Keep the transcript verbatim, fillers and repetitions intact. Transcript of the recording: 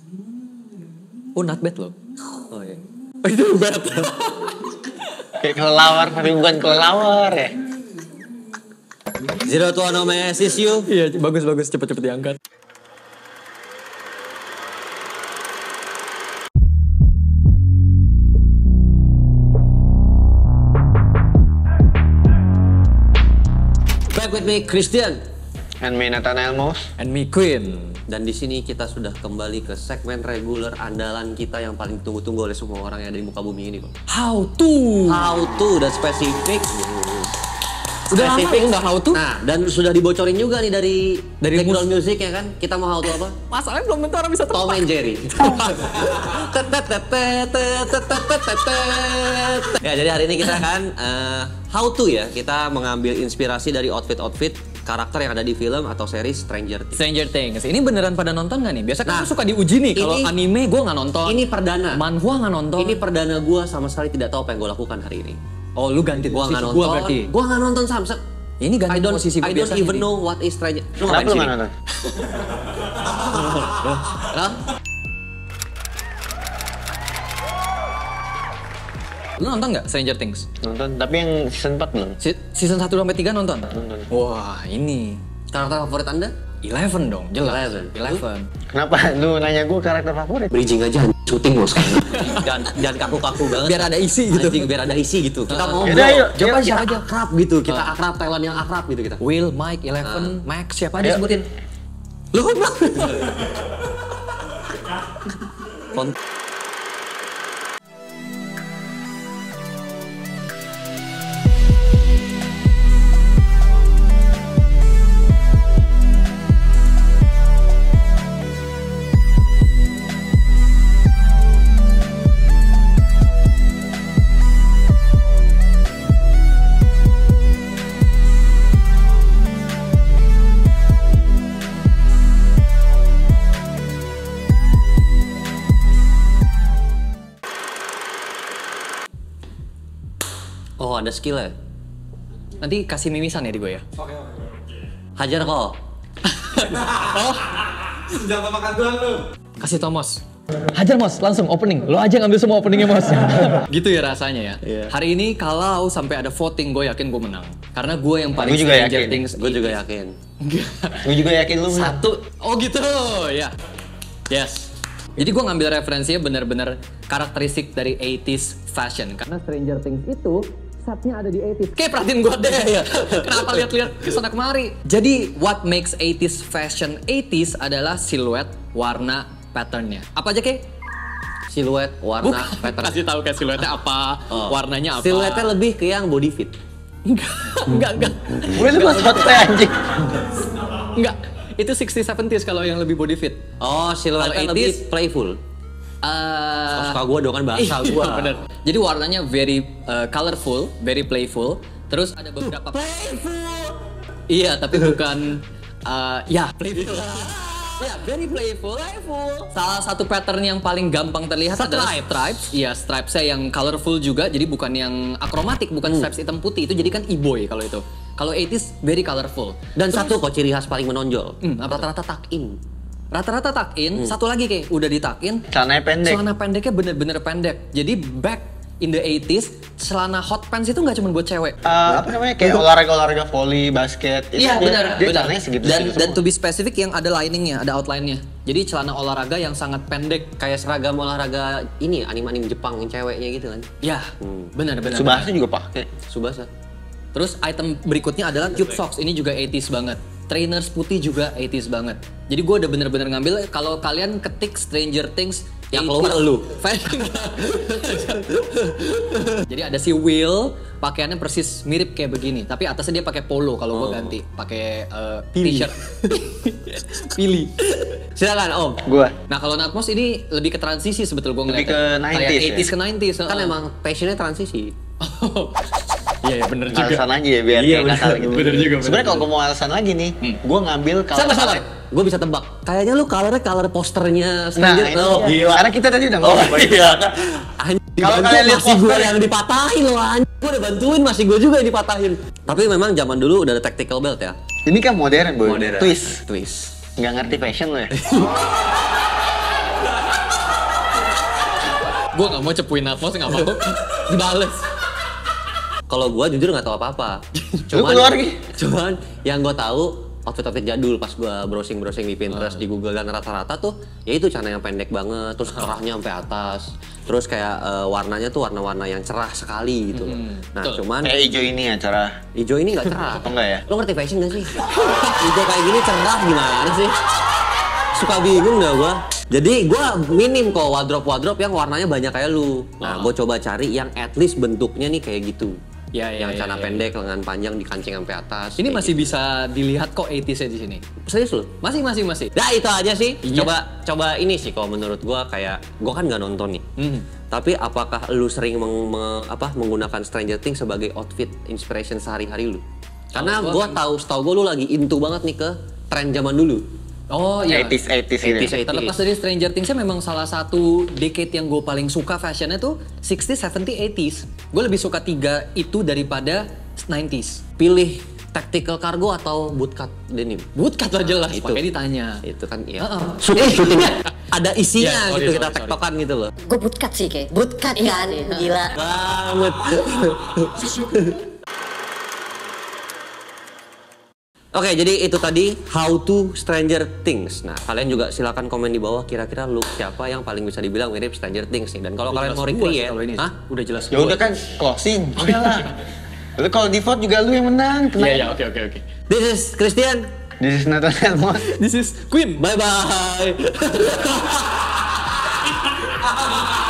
Oh, not bad loh. Oh iya. Oh, itu bad. Kayak kelelawar, tapi bukan kelelawar ya. Zero to one may assist you. Iya, bagus-bagus, cepet-cepet diangkat. Back with me, Christian. And me Nathanael Mos. And me Queen. Dan di sini kita sudah kembali ke segmen reguler andalan kita yang paling ditunggu-tunggu oleh semua orang yang ada di muka bumi ini, Kok. How to. How to dan spesifik. Udah spesifik lama, udah how to. Nah, dan sudah dibocorin juga nih dari Dari background music ya kan. Kita mau how to apa? Masalahnya belum tentu orang bisa tebak. Tom and Jerry. Ya, jadi hari ini kita akan uh, how to ya. Kita mengambil inspirasi dari outfit-outfit karakter yang ada di film atau series Stranger Things. Stranger Things. Ini beneran pada nonton gak nih? Biasa kan Nah, suka diuji nih. Kalau anime gue nggak nonton. Ini perdana. Manhwa nggak nonton. Ini perdana gue sama sekali tidak tahu apa yang gue lakukan hari ini. Oh, lu ganti Gua nggak posisi nonton. gua berarti. Gua nggak nonton Samsung. Ini ganti I don't, posisi gua I don't biasanya even nih. know what is Stranger. Lu Kenapa ngapain lu sini? nggak nonton? Hah? Lu nonton nggak Stranger Things? Nonton, tapi yang season empat belum? Si- season satu sampai tiga nonton? Nonton. Wah, ini Karakter favorit Anda? Eleven dong, jelas. Eleven. Eleven. Kenapa lu nanya gue karakter favorit? Bridging aja, syuting lo sekarang. jangan, jangan kaku-kaku banget. Biar ada isi gitu. Anjing, biar ada isi gitu. Kita mau Yaudah, yuk. Coba Yuk, siapa yuk. aja akrab gitu. Kita akrab, Thailand yang akrab gitu kita. Will, Mike, Eleven, Max, siapa aja Ayo. sebutin? Lu kan Kon Oh, ada skill ya? Nanti kasih mimisan ya di gue ya? Hajar kok. Jangan makan doang lu. Kasih Tomos. Hajar Mos, langsung opening. Lo aja ngambil semua openingnya Mos. Gitu ya rasanya ya. Iya. Hari ini kalau sampai ada voting, gue yakin gue menang. Karena gue yang paling Gua juga Stranger yakin. Things. Gue juga yakin. Gue juga yakin lu menang. Satu. Oh gitu, ya. Yes. Jadi gue ngambil referensinya bener-bener karakteristik dari eighties fashion. Karena Stranger Things itu setnya ada di eighties. Kayak perhatiin gue deh ya. Kenapa lihat-lihat kesana kemari. Jadi what makes eighties fashion eighties adalah siluet, warna, patternnya. Apa aja Kay? Siluet, warna, pattern. Kasih tahu kayak siluetnya apa, Oh. warnanya apa. Siluetnya lebih ke yang body fit. Enggak, enggak, enggak. Gue lu pas foto anjing. Enggak. Itu sixties seventies kalau yang lebih body fit. Oh, siluetnya Kalau lebih eighties, playful. Eh, Suka gue dong kan bahasa iya, gue. bener. Jadi warnanya very uh, colorful, very playful. Terus ada beberapa playful. Iya, tapi bukan uh, ya playful. Ya, very playful, playful. Salah satu pattern yang paling gampang terlihat adalah stripes. Iya, stripesnya yang colorful juga. Jadi bukan yang akromatik, bukan stripes hitam putih. Itu jadi kan e-boy kalau itu. Kalau eighties very colorful. Dan satu kok ciri khas paling menonjol. Hmm, apa Rata-rata tuck in. Rata-rata tuck in, satu lagi kayak udah ditakin. Celananya pendek. Celana pendeknya bener-bener pendek. Jadi back in the eighties, celana hot pants itu nggak cuma buat cewek. Eh, apa namanya? Kayak olahraga-olahraga volley, basket. Itu Iya dia- benar. Dia benar. celananya segitu. Dan segitu dan semua. to be specific yang ada liningnya, ada outline-nya. Jadi celana olahraga yang sangat pendek. Kayak seragam olahraga ini, anime-anime Jepang yang ceweknya gitu kan. Ya, benar benar. Subasa juga pakai. Subasa. Terus item berikutnya adalah tube socks. Ini juga eighties banget. Trainers putih juga eighties banget. Jadi gue udah bener-bener ngambil. Kalau kalian ketik Stranger Things, Yang keluar elu. Fashion. Jadi ada si Will, pakaiannya persis mirip kayak begini. Tapi atasnya dia pakai polo. Kalau gue ganti pakai uh, t-shirt. Pilih. Silakan Om. Gua. Nah kalau Natmos ini lebih ke transisi sebetulnya gue Lebih ngeliatnya. ke Kayak nineties ya? eighties ke nineties. Kan emang passionnya transisi. Iya, ya, bener juga. Alasan aja ya biar Iya, kayak kasar bener, gitu. bener juga, bener Sebenarnya kalau juga. gue mau alasan lagi nih, gue ngambil kalau Sama-sama. Gue bisa tebak. Kayaknya lu colornya color posternya Nah, Stranger ini oh, dia. gila. Karena kita tadi udah ngomong. iya. Anjing, Kalau bantu kalian lihat masih gue poster- yang dipatahin loh anjing. Gue udah bantuin, masih gue juga yang dipatahin. Tapi memang zaman dulu udah ada tactical belt ya. Ini kan modern, boy. Modern. Twist. Twist. Nggak ngerti fashion lo ya? Gue nggak mau cepuin Atmos, nggak mau dibales. Kalau gua jujur nggak tahu apa-apa. Lu keluar Ki? Cuman yang gua tahu outfit-outfit jadul pas gua browsing-browsing di Pinterest, di Google dan rata-rata tuh ya itu celana yang pendek banget, terus kerahnya sampai atas. Terus kayak uh, warnanya tuh warna-warna yang cerah sekali gitu loh. Hmm, Nah, betul. cuman Kayak hijau ini ya cara. hijau ini nggak cerah. Oh, nggak ya? Lo ngerti fashion gak sih? Hijau kayak gini cerah gimana sih? Suka bingung gak gua? Jadi gua minim kok wardrobe-wardrobe yang warnanya banyak kayak lu. Nah, gua coba cari yang at least bentuknya nih kayak gitu. Ya, ya, yang ya, celana ya, pendek, lengan panjang, dikancing sampai atas. Ini kayak masih gitu. bisa dilihat kok eighties-nya di sini. Serius lu? Masih, masih, masih. Nah itu aja sih. Iya. Coba coba ini sih kalau menurut gua kayak gua kan nggak nonton nih. Hmm. Tapi apakah lu sering meng- me- apa menggunakan Stranger Things sebagai outfit inspiration sehari-hari lu? Karena Kalau gua gua kan- tahu setahu gua lu lagi into banget nih ke tren zaman dulu. Oh iya. eighties eighties gitu. eighties, eighties. Terlepas dari Stranger Things-nya memang salah satu decade yang gue paling suka fashionnya tuh sixties, seventies, eighties. Gue lebih suka tiga itu daripada nineties. Pilih tactical cargo atau bootcut denim? Bootcut lah jelas, Itu. pakai ditanya. Itu kan ya. Heeh. Syuting syuting. Ada isinya Iya, sorry, gitu kita sorry, sorry. tektokan gitu loh. Gue bootcut sih kayak. Bootcut kan, gila. Banget. Oke, jadi itu tadi how to Stranger Things. Nah, kalian juga silakan komen di bawah kira-kira look siapa yang paling bisa dibilang mirip Stranger Things nih. Dan kalau kalian Udah mau jelas gua sih recreate, kalau ini. hah? Udah jelas. Ya udah kan closing. Udah lah. Lalu kalau di vote juga lu yang menang. Iya, iya, oke, oke, oke. This is Christian. This is Nathan Elmos. This is Queen. Bye bye.